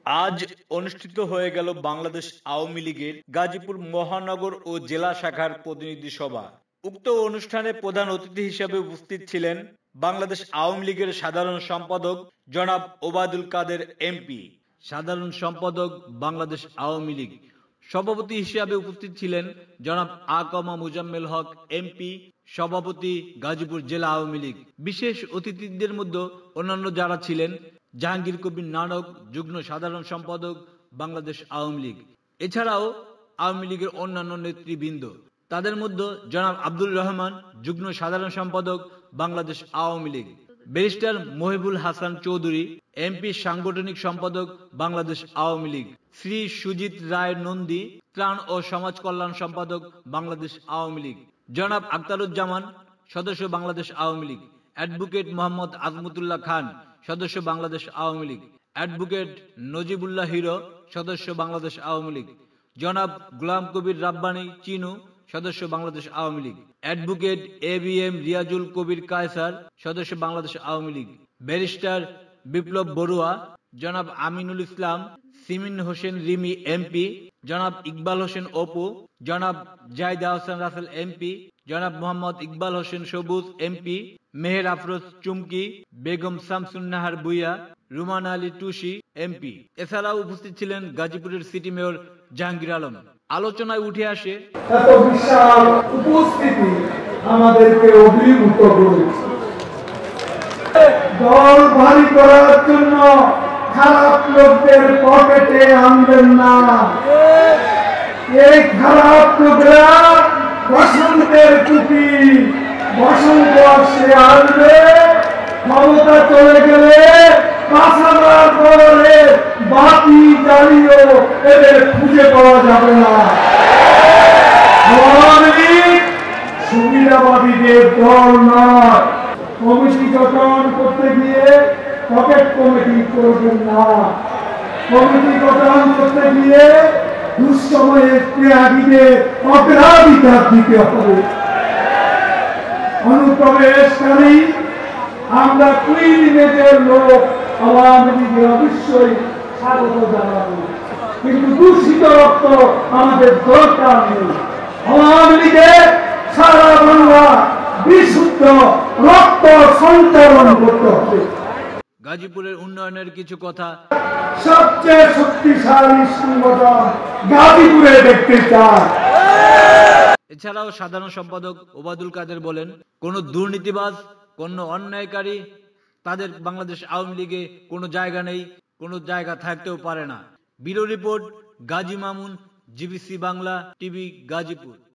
আজ অনুষ্ঠিত হয়ে গেল বাংলাদেশ আওয়ামী লীগের গাজীপুর মহানগর ও জেলা শাখার প্রতিনিধি সভা। উক্ত অনুষ্ঠানে প্রধান অতিথি হিসেবে উপস্থিত ছিলেন বাংলাদেশ আওয়ামী লীগের সাধারণ সম্পাদক জনাব ওবায়দুল কাদের এমপি, সাধারণ সম্পাদক বাংলাদেশ আওয়ামী লীগ। সভাপতি হিসেবে উপস্থিত ছিলেন জনাব আকমা মুজাম্মেল হক এমপি, সভাপতি গাজীপুর জেলা আওয়ামী লীগ। বিশেষ অতিথিদের মধ্যে অন্যান্য যারা ছিলেন জাহাঙ্গীর কবির নানক, যুগ্ম সাধারণ সম্পাদক বাংলাদেশ আওয়ামী লীগ। এছাড়াও আওয়ামী লীগের অন্যান্য নেতৃবৃন্দ, তাদের মধ্যে জনাব আব্দুর রহমান, যুগ্ম সাধারণ সম্পাদক Bangladesh Awami League, barrister Mohibul Hasan Chowdhury MP, সাংগঠনিক সম্পাদক বাংলাদেশ আওয়ামী লীগ, শ্রী সুজিত রায় নন্দী, ত্রাণ ও সমাজ কল্যাণ সম্পাদক বাংলাদেশ আওয়ামী লীগ, জনাব আখতারুজ্জামান, সদস্য বাংলাদেশ আওয়ামী লীগ, অ্যাডভোকেট মোহাম্মদ আজমতুল্লাহ খান, সদস্য বাংলাদেশ আওয়ামী লীগ, অ্যাডভোকেট নজিবুল্লাহ হিরো, সদস্য বাংলাদেশ আওয়ামী লীগ, জনাব গোলাম কবির রাব্বানী চিনু, সদস্য Bangladesh Awami League, advocate ABM Riazul Kabir Kaiser, সদস্য বাংলাদেশ আওয়ামী লীগ, ব্যারিস্টার বিপ্লব বড়ুয়া, জনাব আমিনুল ইসলাম, সিমিন হোসেন রিমি এমপি, জনাব ইকবাল হোসেন অপু, জনাব জাহিদ আহসান রাসেল এমপি, জনাব মোহাম্মদ ইকবাল হোসেন সবুজ এমপি, মেহের আফরোজ চুমকি, বেগম শামসুন্নাহার ভুইয়া, রুমান আলী টুসি এমপি। এছাড়াও উপস্থিত ছিলেন গাজীপুরের সিটি মেয়র জাহাঙ্গীর আলম। আলোচনায় উঠে আসে এত বিশাল উপস্থিতি আমাদেরকে অভিভূত করেছে। দল ভারী করার জন্য খারাপ লোকদের পকেটে আনবেন না। এই খারাপ লোকরা বসন্তের টুপি, বসন্ত আসে আসবে, ক্ষমতা চলে গেলে কাঁচাবার পরে বাতি জ্বালিয়েও এদের খুঁজে পাওয়া যাবে না। সুবিধাবাদীদের দল নয়। কমিটি গঠন করতে গিয়ে পকেট কমিটি করবেন না। কমিটি গঠন করতে গিয়ে দুঃসময়ে ত্যাগীদের অগ্রাধিকার দিতে হবে। অনুপ্রবেশকারী আমরা কুইন ইমেজের লোক আওয়ামী লীগের অবশ্যই স্বাগত জানাবো, কিন্তু দূষিত রক্ত আমাদের দরকার নেই। আওয়ামী লীগে সারা বাংলা বিশুদ্ধ রক্ত সঞ্চালন করতে হবে। গাজীপুরের উন্নয়নের কিছু কথা। সবচেয়ে শক্তিশালী সংগঠন গাজীপুরে দেখতে চায়। এছাড়াও সাধারণ সম্পাদক ওবায়দুল কাদের বলেন, কোন দুর্নীতিবাজ, কোন অন্যায়কারী তাদের বাংলাদেশ আওয়ামী লীগে কোনো জায়গা নেই, কোনো জায়গা থাকতেও পারে না। Bureau report, Gazi Mamun, GBC Bangla TV, Gazipur.